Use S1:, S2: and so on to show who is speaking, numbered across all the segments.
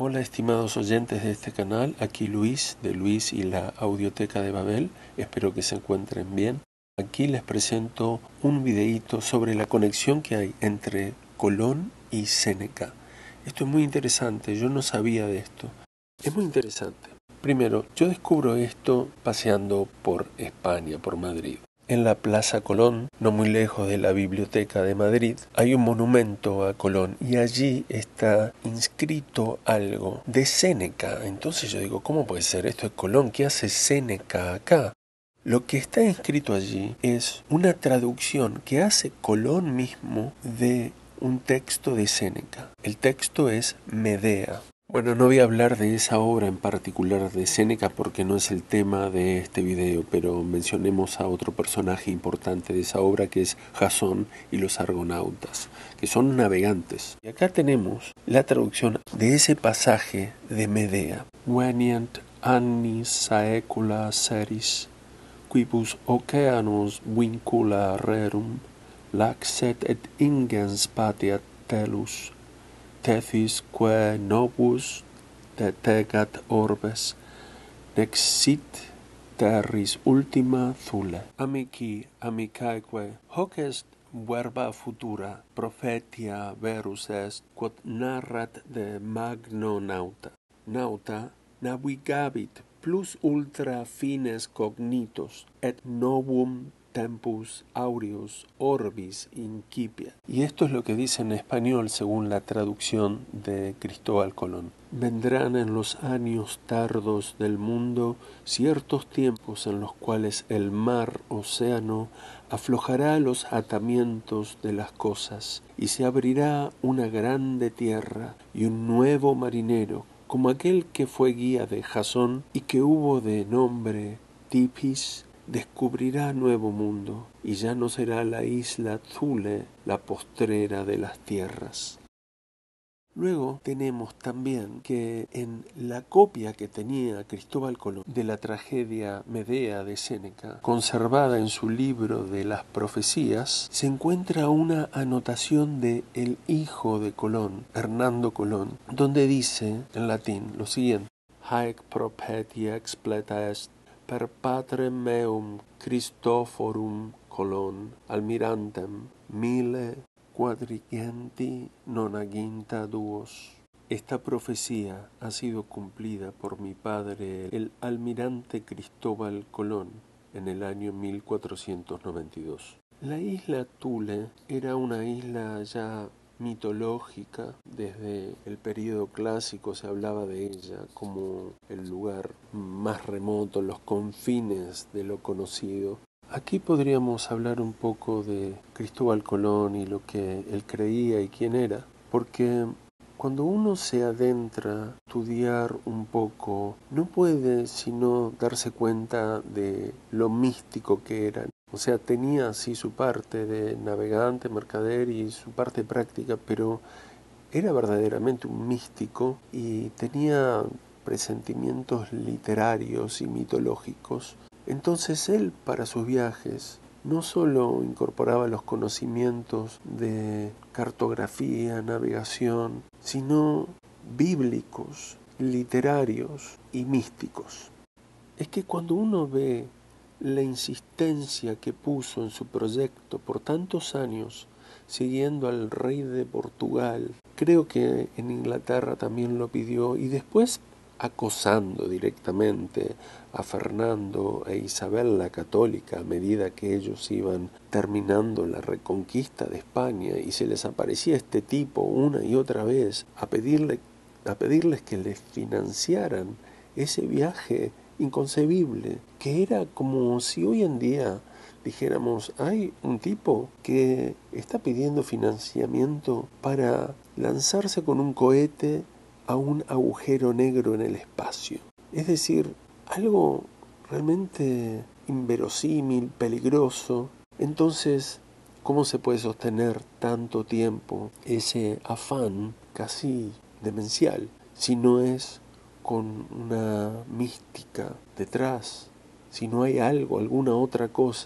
S1: Hola estimados oyentes de este canal, aquí Luis de Luis y la Audioteca de Babel, espero que se encuentren bien. Aquí les presento un videíto sobre la conexión que hay entre Colón y Séneca. Esto es muy interesante, yo no sabía de esto. Es muy interesante. Primero, yo descubro esto paseando por España, por Madrid. En la Plaza Colón, no muy lejos de la Biblioteca de Madrid, hay un monumento a Colón y allí está inscrito algo de Séneca. Entonces yo digo, ¿cómo puede ser? Esto es Colón, ¿qué hace Séneca acá? Lo que está inscrito allí es una traducción que hace Colón mismo de un texto de Séneca. El texto es Medea. Bueno, no voy a hablar de esa obra en particular de Séneca porque no es el tema de este video, pero mencionemos a otro personaje importante de esa obra que es Jasón y los argonautas, que son navegantes. Y acá tenemos la traducción de ese pasaje de Medea. Venient annis saecula seris, quibus oceanus vincula rerum, laxet et ingens patiat telus, Tethys quae novus detegat orbes, nec sit terris ultima thule. Amici, amicaeque, hoc est verba futura, prophetia verus est, quod narrat de magno nauta. Nauta navigabit plus ultra fines cognitos, et novum tempus aureus orbis incipiat. Y esto es lo que dice en español según la traducción de Cristóbal Colón. Vendrán en los años tardos del mundo ciertos tiempos en los cuales el mar océano aflojará los atamientos de las cosas y se abrirá una grande tierra y un nuevo marinero, como aquel que fue guía de Jasón y que hubo de nombre Tipis, descubrirá nuevo mundo, y ya no será la isla Thule la postrera de las tierras. Luego tenemos también que en la copia que tenía Cristóbal Colón de la tragedia Medea de Séneca, conservada en su libro de las profecías, se encuentra una anotación de el hijo de Colón, Hernando Colón, donde dice en latín lo siguiente: Haec propetia expleta est per patrem meum Christophorum Colon almirantem mille quadrigienti nonaginta duos. Esta profecía ha sido cumplida por mi padre, el almirante Cristóbal Colón, en el año 1492. La isla Thule era una isla ya mitológica. Desde el período clásico se hablaba de ella como el lugar más remoto, los confines de lo conocido. Aquí podríamos hablar un poco de Cristóbal Colón y lo que él creía y quién era, porque cuando uno se adentra a estudiar un poco, no puede sino darse cuenta de lo místico que era. O sea, tenía así su parte de navegante, mercader y su parte práctica, pero era verdaderamente un místico y tenía presentimientos literarios y mitológicos. Entonces él, para sus viajes, no solo incorporaba los conocimientos de cartografía, navegación, sino bíblicos, literarios y místicos. Es que cuando uno ve la insistencia que puso en su proyecto por tantos años, siguiendo al rey de Portugal, creo que en Inglaterra también lo pidió, y después acosando directamente a Fernando e Isabel la Católica a medida que ellos iban terminando la reconquista de España, y se les aparecía este tipo una y otra vez a pedirles que les financiaran ese viaje inconcebible, que era como si hoy en día dijéramos, hay un tipo que está pidiendo financiamiento para lanzarse con un cohete a un agujero negro en el espacio. Es decir, algo realmente inverosímil, peligroso. Entonces, ¿cómo se puede sostener tanto tiempo ese afán casi demencial si no es con una mística detrás? Si no hay algo, alguna otra cosa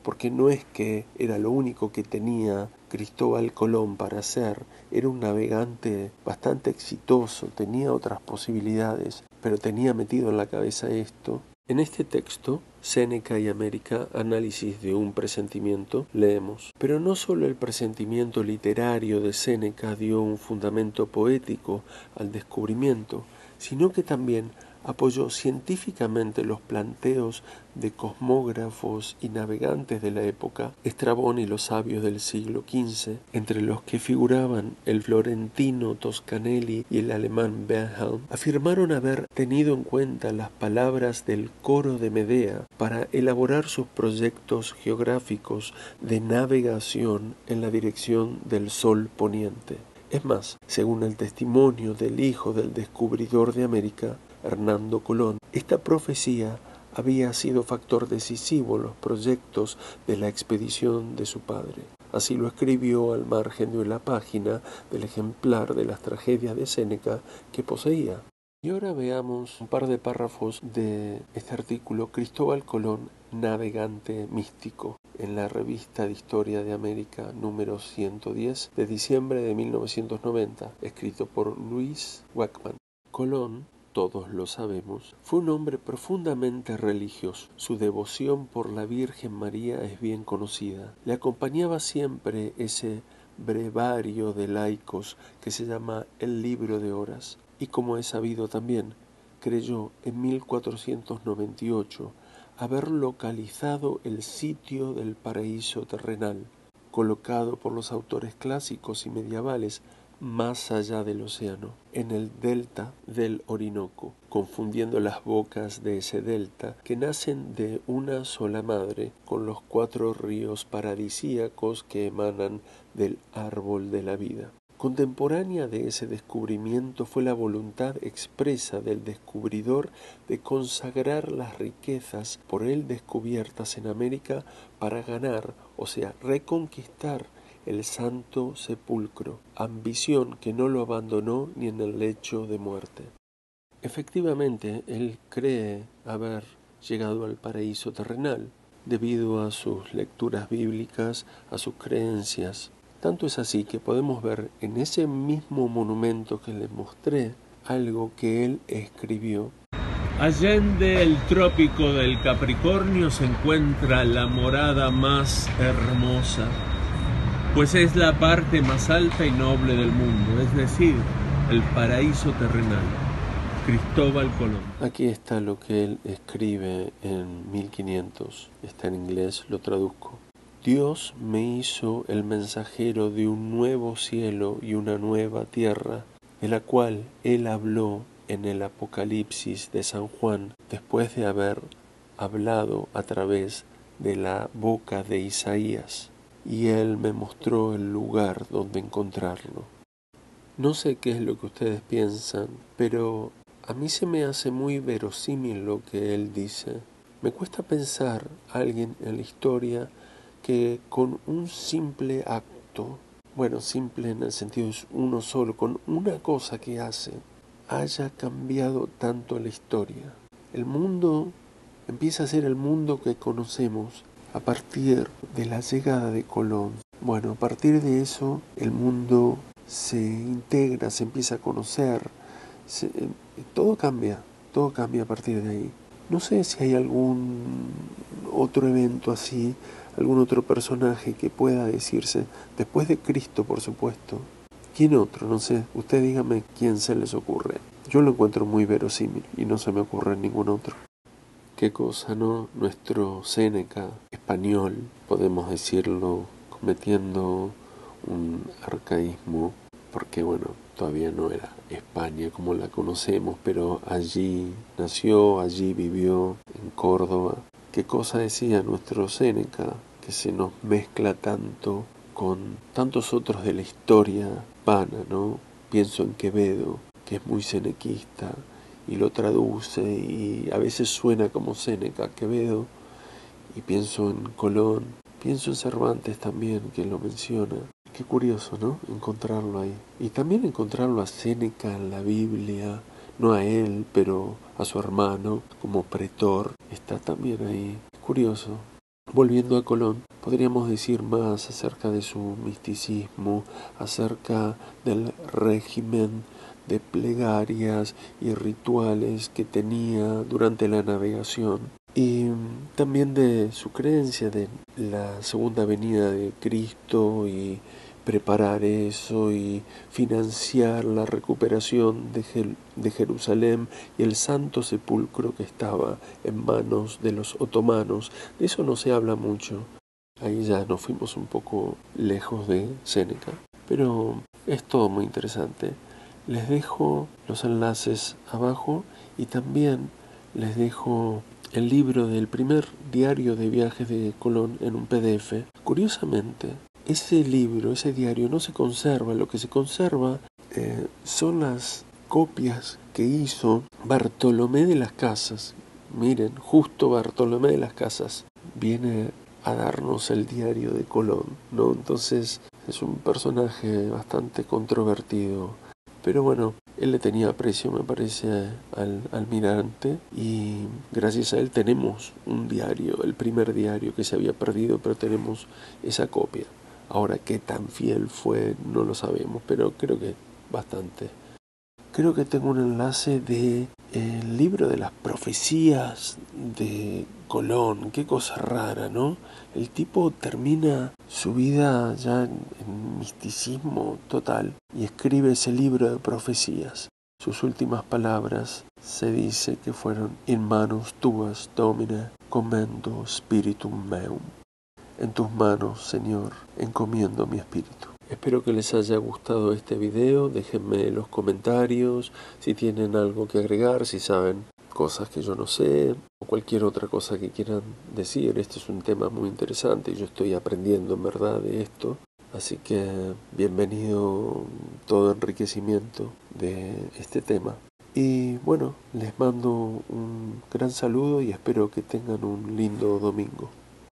S1: porque no es que era lo único que tenía Cristóbal Colón para hacer, era un navegante bastante exitoso, tenía otras posibilidades, pero tenía metido en la cabeza esto. En este texto, Séneca y América, análisis de un presentimiento, leemos: pero no solo el presentimiento literario de Séneca dio un fundamento poético al descubrimiento, sino que también apoyó científicamente los planteos de cosmógrafos y navegantes de la época. Estrabón y los sabios del siglo XV, entre los que figuraban el florentino Toscanelli y el alemán Bernheim, afirmaron haber tenido en cuenta las palabras del coro de Medea para elaborar sus proyectos geográficos de navegación en la dirección del sol poniente. Es más, según el testimonio del hijo del descubridor de América, Hernando Colón, esta profecía había sido factor decisivo en los proyectos de la expedición de su padre. Así lo escribió al margen de la página del ejemplar de las tragedias de Séneca que poseía. Y ahora veamos un par de párrafos de este artículo: Cristóbal Colón, navegante místico, en la Revista de Historia de América número 110 de diciembre de 1990, escrito por Luis Wackman. Colón, todos lo sabemos, fue un hombre profundamente religioso. Su devoción por la Virgen María es bien conocida. Le acompañaba siempre ese brevario de laicos que se llama el Libro de Horas. Y como es sabido también, creyó en 1498 haber localizado el sitio del paraíso terrenal, colocado por los autores clásicos y medievales más allá del océano, en el delta del Orinoco, confundiendo las bocas de ese delta que nacen de una sola madre con los 4 ríos paradisíacos que emanan del árbol de la vida. Contemporánea de ese descubrimiento fue la voluntad expresa del descubridor de consagrar las riquezas por él descubiertas en América para ganar, o sea, reconquistar el Santo Sepulcro, ambición que no lo abandonó ni en el lecho de muerte. Efectivamente, él cree haber llegado al paraíso terrenal, debido a sus lecturas bíblicas, a sus creencias. Tanto es así que podemos ver en ese mismo monumento que les mostré algo que él escribió.
S2: Allende el trópico del Capricornio se encuentra la morada más hermosa, pues es la parte más alta y noble del mundo, es decir, el paraíso terrenal. Cristóbal Colón.
S1: Aquí está lo que él escribe en 1500, está en inglés, lo traduzco. Dios me hizo el mensajero de un nuevo cielo y una nueva tierra, de la cual él habló en el Apocalipsis de San Juan, después de haber hablado a través de la boca de Isaías, y él me mostró el lugar donde encontrarlo. No sé qué es lo que ustedes piensan, pero a mí se me hace muy verosímil lo que él dice. Me cuesta pensar a alguien en la historia que con un simple acto, bueno, simple en el sentido es uno solo, con una cosa que hace, haya cambiado tanto la historia. El mundo empieza a ser el mundo que conocemos a partir de la llegada de Colón. Bueno, a partir de eso el mundo se integra, se empieza a conocer, todo cambia a partir de ahí. No sé si hay algún otro evento así, algún otro personaje que pueda decirse, después de Cristo, por supuesto. ¿Quién otro? No sé, usted dígame quién se les ocurre. Yo lo encuentro muy verosímil y no se me ocurre ningún otro. Qué cosa, ¿no? Nuestro Séneca español, podemos decirlo, cometiendo un arcaísmo, porque bueno, todavía no era España como la conocemos, pero allí nació, allí vivió, en Córdoba. ¿Qué cosa decía nuestro Séneca? Que se nos mezcla tanto con tantos otros de la historia hispana, ¿no? Pienso en Quevedo, que es muy senequista, y lo traduce, y a veces suena como Séneca, Quevedo, y pienso en Colón, pienso en Cervantes también, que lo menciona. Qué curioso, ¿no? Encontrarlo ahí. Y también encontrarlo a Séneca en la Biblia, no a él, pero a su hermano como pretor, está también ahí. Curioso. Volviendo a Colón, podríamos decir más acerca de su misticismo, acerca del régimen de plegarias y rituales que tenía durante la navegación y también de su creencia de la segunda venida de Cristo y preparar eso y financiar la recuperación de Jerusalén y el Santo Sepulcro que estaba en manos de los otomanos. De eso no se habla mucho. Ahí ya nos fuimos un poco lejos de Séneca, pero es todo muy interesante. Les dejo los enlaces abajo y también les dejo el libro del primer diario de viajes de Colón en un PDF. Curiosamente, ese libro, ese diario no se conserva, lo que se conserva son las copias que hizo Bartolomé de las Casas. Miren, justo Bartolomé de las Casas viene a darnos el diario de Colón, ¿no? Entonces es un personaje bastante controvertido, pero bueno, él le tenía aprecio, me parece, al almirante, y gracias a él tenemos un diario, el primer diario que se había perdido, pero tenemos esa copia. Ahora, qué tan fiel fue, no lo sabemos, pero creo que bastante. Creo que tengo un enlace de el libro de las profecías de Colón. Qué cosa rara, ¿no? El tipo termina su vida ya en misticismo total y escribe ese libro de profecías. Sus últimas palabras se dice que fueron in manus tuas, Domine, commendo spiritum meum. En tus manos, Señor, encomiendo mi espíritu. Espero que les haya gustado este video, déjenme en los comentarios si tienen algo que agregar, si saben cosas que yo no sé o cualquier otra cosa que quieran decir. Este es un tema muy interesante y yo estoy aprendiendo en verdad de esto, así que bienvenido todo enriquecimiento de este tema. Y bueno, les mando un gran saludo y espero que tengan un lindo domingo.